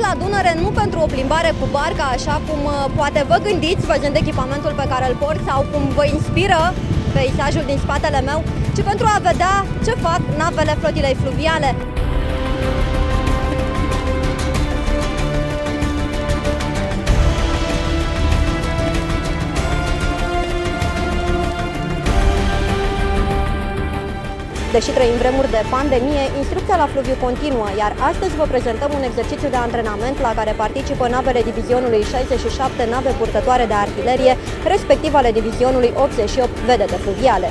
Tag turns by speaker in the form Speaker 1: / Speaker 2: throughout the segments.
Speaker 1: la Dunăre nu pentru o plimbare cu barca, așa cum poate vă gândiți văzând echipamentul pe care îl port sau cum vă inspiră peisajul din spatele meu, ci pentru a vedea ce fac navele flotilei fluviale. Deși trăim vremuri de pandemie, instrucția la fluviu continuă, iar astăzi vă prezentăm un exercițiu de antrenament la care participă navele divizionului 67, nave purtătoare de artilerie, respectiv ale divizionului 88, vedete fluviale.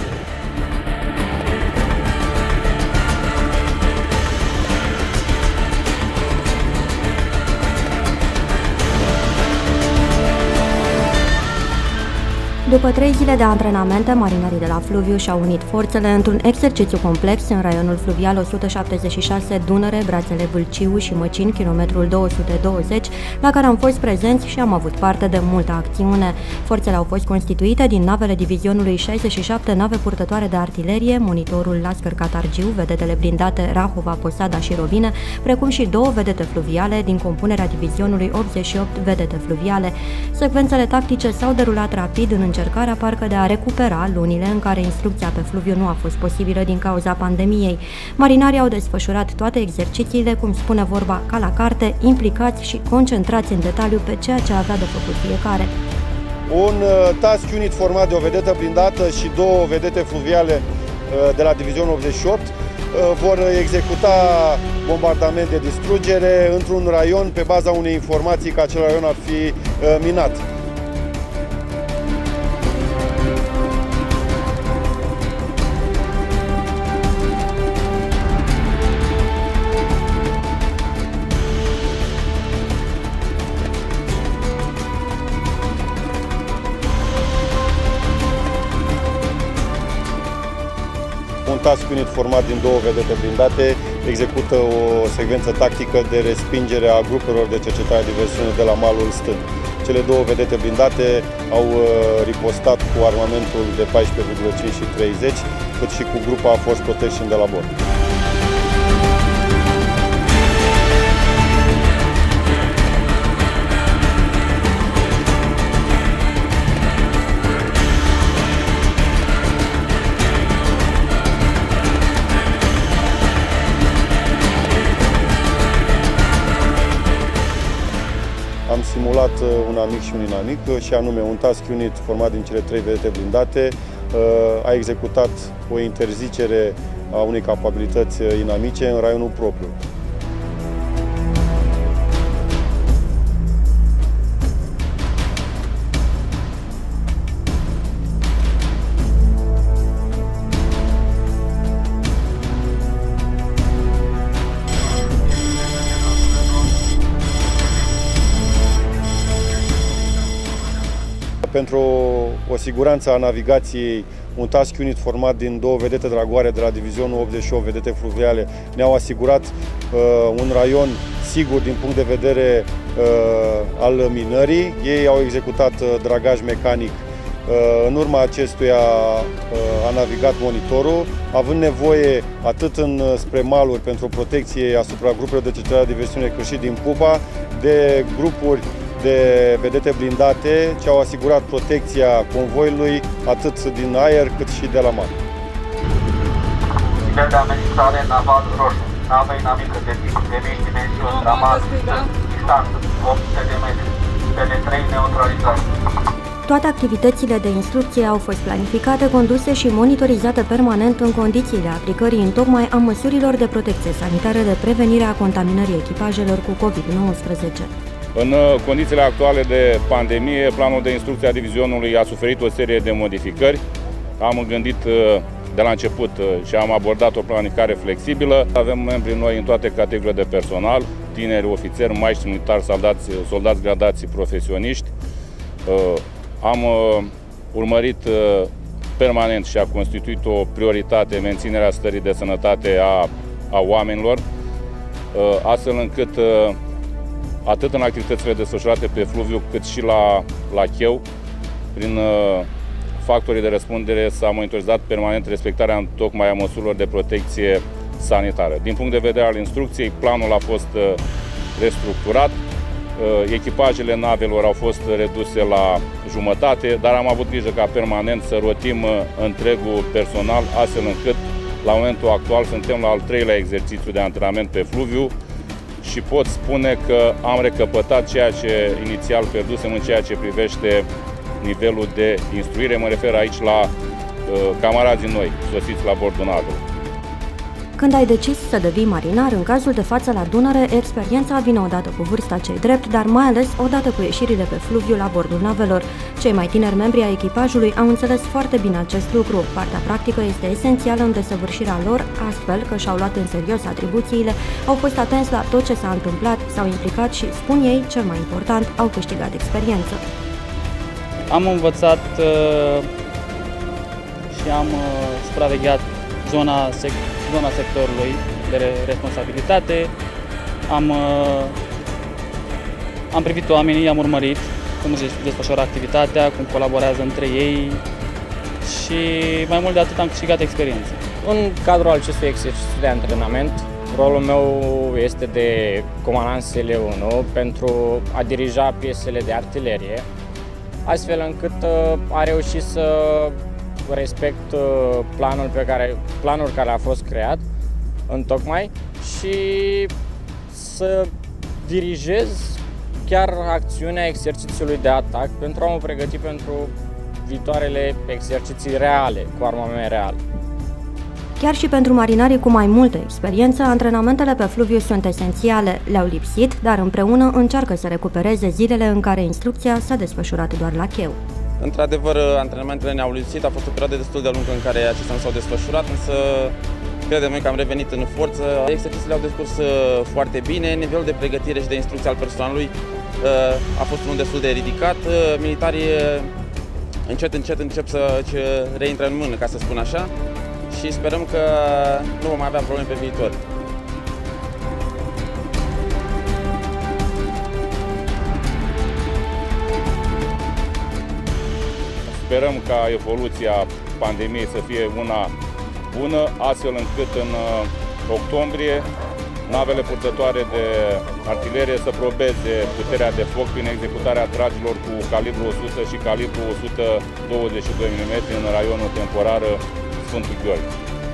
Speaker 1: După 3 zile de antrenamente, marinarii de la Fluviu și-au unit forțele într-un exercițiu complex în raionul fluvial 176 Dunăre, Brațele Vâlciu și Măcin, kilometrul 220, la care am fost prezenți și am avut parte de multă acțiune. Forțele au fost constituite din navele divizionului 67, nave purtătoare de artilerie, monitorul Lascăr Catargiu, vedetele blindate Rahova, Posada și Rovine, precum și 2 vedete fluviale din compunerea divizionului 88, vedete fluviale. Secvențele tactice s-au derulat rapid în încercarea parcă de a recupera lunile în care instrucția pe fluviu nu a fost posibilă din cauza pandemiei. Marinarii au desfășurat toate exercițiile, cum spune vorba, ca la carte, implicați și concentrați în detaliu pe ceea ce avea de făcut fiecare.
Speaker 2: Un task unit format de o vedetă blindată și 2 vedete fluviale de la divizionul 88 vor executa bombardament de distrugere într-un raion pe baza unei informații că acel raion ar fi minat. Un task unit format din 2 vedete blindate execută o secvență tactică de respingere a grupurilor de cercetare de diversiune de la malul stâng. Cele 2 vedete blindate au ripostat cu armamentul de 14,5 și 30, cât și cu grupa Force Protection de la bord. Am simulat un amic și un inamic, și anume un task unit format din cele 3 vedete blindate a executat o interzicere a unei capabilități inamice în raionul propriu. Pentru o siguranță a navigației, un task unit format din 2 vedete dragoare de la divizionul 88, vedete fluviale, ne-au asigurat un raion sigur din punct de vedere al minării. Ei au executat dragaj mecanic. În urma acestuia a navigat monitorul, având nevoie atât spre maluri pentru protecție asupra grupurilor de cercetare de diversiune, cât și din Pupa, de grupuri de vedete blindate ce au asigurat protecția convoiului atât din aer cât și de la mare.
Speaker 3: Nivel de amenințare naval roșu. Navă inamică de mici dimensiuni, ramas, distanță 800 de metri. Cele 3 neutralizate.
Speaker 1: Toate activitățile de instrucție au fost planificate, conduse și monitorizate permanent în condițiile aplicării întocmai a măsurilor de protecție sanitară de prevenire a contaminării echipajelor cu COVID-19.
Speaker 4: În condițiile actuale de pandemie, planul de instrucție a divizionului a suferit o serie de modificări. Am gândit de la început și am abordat o planificare flexibilă. Avem membri noi în toate categoriile de personal, tineri, ofițeri, maiștri militari, soldați gradați, profesioniști. Am urmărit permanent și a constituit o prioritate menținerea stării de sănătate a oamenilor, astfel încât atât în activitățile desfășurate pe fluviu, cât și la cheu, prin factorii de răspundere s-a monitorizat permanent respectarea tocmai a măsurilor de protecție sanitară. Din punct de vedere al instrucției, planul a fost restructurat, echipajele navelor au fost reduse la jumătate, dar am avut grijă ca permanent să rotim întregul personal, astfel încât la momentul actual suntem la al 3-lea exercițiu de antrenament pe fluviu și pot spune că am recăpătat ceea ce inițial pierdusem în ceea ce privește nivelul de instruire. Mă refer aici la camarazii noi, sosiți la bordul navelor.
Speaker 1: Când ai decis să devii marinar, în cazul de față la Dunăre, experiența vine odată cu vârsta cei drept, dar mai ales odată cu ieșirile pe fluviu la bordul navelor. Cei mai tineri membri ai echipajului au înțeles foarte bine acest lucru. Partea practică este esențială în desăvârșirea lor, astfel că și-au luat în serios atribuțiile, au fost atenți la tot ce s-a întâmplat, s-au implicat și, spun ei, cel mai important, au câștigat experiență.
Speaker 5: Am învățat și am supravegheat zona sectorului de responsabilitate, am privit oamenii, am urmărit cum își desfășoară activitatea, cum colaborează între ei și mai mult de atât am câștigat experiență.
Speaker 6: În cadrul acestui exercițiu de antrenament, rolul meu este de comandant SL1 pentru a dirija piesele de artilerie, astfel încât a reușit să respect planul care a fost creat întocmai și să dirigez chiar acțiunea exercițiului de atac pentru a mă pregăti pentru viitoarele exerciții reale, cu armament real.
Speaker 1: Chiar și pentru marinarii cu mai multă experiență, antrenamentele pe fluviu sunt esențiale. Le-au lipsit, dar împreună încearcă să recupereze zilele în care instrucția s-a desfășurat doar la cheu.
Speaker 7: Într-adevăr, antrenamentele ne-au lipsit, a fost o perioadă destul de lungă în care acestea nu s-au desfășurat, însă credem noi că am revenit în forță. Exercițiile au decurs foarte bine, nivelul de pregătire și de instrucție al personalului a fost unul destul de ridicat. Militarii încet încep să reintre în mână, ca să spun așa, și sperăm că nu vom avea probleme pe viitor.
Speaker 4: Sperăm ca evoluția pandemiei să fie una bună, astfel încât în octombrie navele purtătoare de artilerie să probeze puterea de foc prin executarea tragilor cu calibru 100 și calibru 122 mm în raionul temporar Sfântul Gheorghe.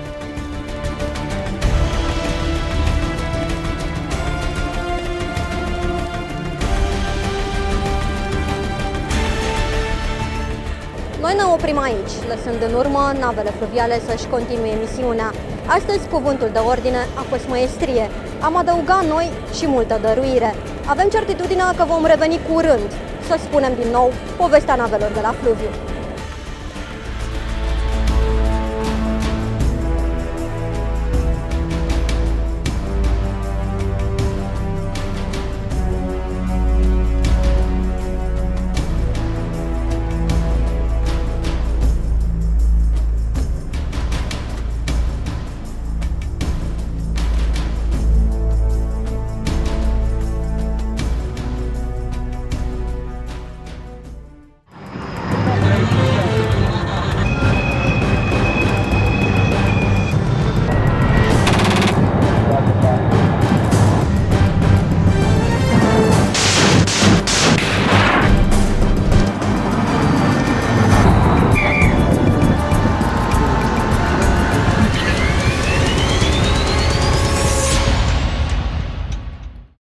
Speaker 1: Noi ne oprim aici, lăsând în urmă navele fluviale să-și continue misiunea. Astăzi, cuvântul de ordine a fost măestrie. Am adăugat noi și multă dăruire. Avem certitudinea că vom reveni curând să spunem din nou povestea navelor de la fluviu.